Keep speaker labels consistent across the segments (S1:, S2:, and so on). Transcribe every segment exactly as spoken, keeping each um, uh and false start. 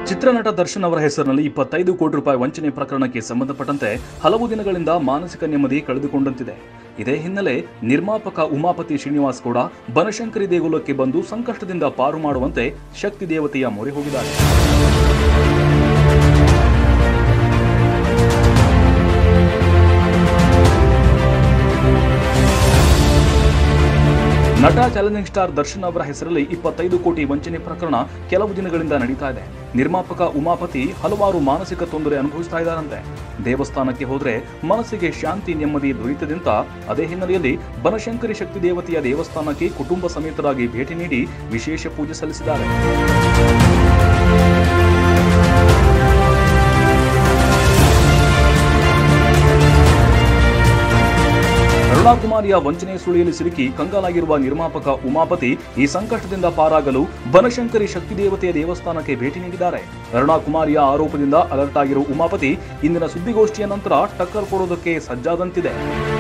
S1: ಚಿತ್ರನಟ ದರ್ಶನ್ ಅವರ ಹೆಸರಿನಲ್ಲಿ ಇಪ್ಪತ್ತೈದು ಕೋಟಿ ರೂಪಾಯಿ ವಂಚನೆ ಪ್ರಕರಣಕ್ಕೆ ಸಂಬಂಧಪಟ್ಟಂತೆ ಹಲವು ದಿನಗಳಿಂದ ಮಾನಸಿಕ ನೆಮ್ಮದಿ ಕಳೆದುಕೊಂಡಂತಿದೆ. ಇದೇ ಹಿನ್ನೆಲೆ ನಿರ್ಮಾಪಕ ಉಮಾಪತಿ ಶ್ರೀನಿವಾಸ್ ಕೂಡ ಬನಶಂಕರಿ ದೇಗುಲಕ್ಕೆ ಬಂದು ಸಂಕಷ್ಟದಿಂದ ಪಾರು ಮಾಡುವಂತೆ ಶಕ್ತಿ ದೇವತೆಯ ಮೊರೆ ಹೋಗಿದ್ದಾರೆ. ನಟ ಚಾಲೆಂಜಿಂಗ್ ಸ್ಟಾರ್ ದರ್ಶನ್ ಅವರ ಹೆಸರಲ್ಲಿ ಇಪ್ಪತ್ತೈದು ಕೋಟಿ ವಂಚನೆ ಪ್ರಕರಣ ಕೆಲವು ದಿನಗಳಿಂದ ನಡೀತಾ ಇದೆ. ನಿರ್ಮಾಪಕ ಉಮಾಪತಿ ಹಲವಾರು ಮಾನಸಿಕ ತೊಂದರೆ ಅನುಭವಿಸ್ತಾ ಇದ್ದಾರಂತೆ. ದೇವಸ್ಥಾನಕ್ಕೆ ಹೋದ್ರೆ ಮನಸ್ಸಿಗೆ ಶಾಂತಿ ನೆಮ್ಮದಿ ದೊರೆಯುತ್ತದೆಂತ ಅದೇ ಹಿನ್ನೆಲೆಯಲ್ಲಿ ಬನಶಂಕರಿ ಶಕ್ತಿ ದೇವತೆಯ ದೇವಸ್ಥಾನಕ್ಕೆ ಕುಟುಂಬ ಸಮೇತರಾಗಿ ಭೇಟಿ ನೀಡಿ ವಿಶೇಷ ಪೂಜೆ ಸಲ್ಲಿಸಿದ್ದಾರೆ. ಅರುಣಾಕುಮಾರಿಯ ವಂಚನೆ ಸುಳಿಯಲ್ಲಿ ಸಿಲುಕಿ ಕಂಗಾಲಾಗಿರುವ ನಿರ್ಮಾಪಕ ಉಮಾಪತಿ ಈ ಸಂಕಷ್ಟದಿಂದ ಪಾರಾಗಲು ಬನಶಂಕರಿ ಶಕ್ತಿ ದೇವತೆಯ ದೇವಸ್ಥಾನಕ್ಕೆ ಭೇಟಿ ನೀಡಿದ್ದಾರೆ. ಅರುಣಾಕುಮಾರಿಯ ಆರೋಪದಿಂದ ಅಲರ್ಟ್ ಆಗಿರುವ ಉಮಾಪತಿ ಇಂದಿನ ಸುದ್ದಿಗೋಷ್ಠಿಯ ನಂತರ ಟಕ್ಕರ್ ಕೊಡೋದಕ್ಕೆ ಸಜ್ಜಾದಂತಿದೆ.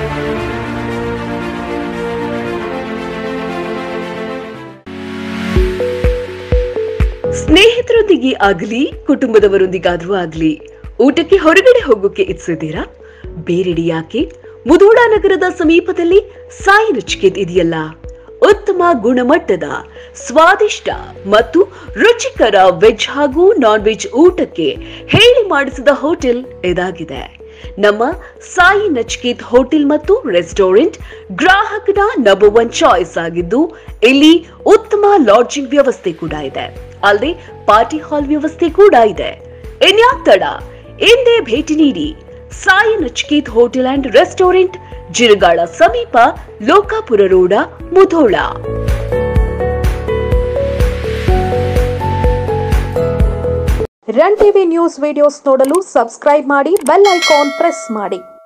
S2: ಸ್ನೇಹಿತರೊಂದಿಗೆ ಆಗಲಿ ಕುಟುಂಬದವರೊಂದಿಗಾದ್ರೂ ಆಗ್ಲಿ ಊಟಕ್ಕೆ ಹೊರಗಡೆ ಹೋಗೋಕೆ ಇಚ್ಛಿದ್ದೀರಾ? ಬೇರೆಡೆ ಯಾಕೆ? ಮುಧೋಳ ನಗರದ ಸಮೀಪದಲ್ಲಿ ಸಾಯಿ ನಚಿಕೇತ್ ಇದೆಯಲ್ಲ. ಉತ್ತಮ ಗುಣಮಟ್ಟದ ಸ್ವಾದಿಷ್ಟ ಮತ್ತು ರುಚಿಕರ ವೆಜ್ ಹಾಗೂ ನಾನ್ ವೆಜ್ ಊಟಕ್ಕೆ ಹೇಳಿ ಮಾಡಿಸಿದ ಹೋಟೆಲ್ ಇದಾಗಿದೆ. ನಮ್ಮ ಸಾಯಿ ನಚಿಕೇತ್ ಹೋಟೆಲ್ ಮತ್ತು ರೆಸ್ಟೋರೆಂಟ್ ಗ್ರಾಹಕನ ನಂಬರ್ ಒನ್ ಚಾಯ್ಸ್ ಆಗಿದ್ದು ಇಲ್ಲಿ ಉತ್ತಮ ಲಾಡ್ಜಿಂಗ್ ವ್ಯವಸ್ಥೆ ಕೂಡ ಇದೆ. ಅಲ್ಲದೆ ಪಾರ್ಟಿ ಹಾಲ್ ವ್ಯವಸ್ಥೆ ಕೂಡ ಇದೆ. ಇನ್ಯಾಕ್ ತಡ, ಎಂದೇ ಭೇಟಿ ನೀಡಿ. Sai Nachiket hotel and restaurant, Jiragal ಸಮೀಪ, Lokapur road, Mudhol.
S3: Run TV news videos ನೋಡಲು ಸಬ್ಸ್ಕ್ರೈಬ್ ಮಾಡಿ, ಬೆಲ್ ಐಕಾನ್ ಪ್ರೆಸ್ ಮಾಡಿ.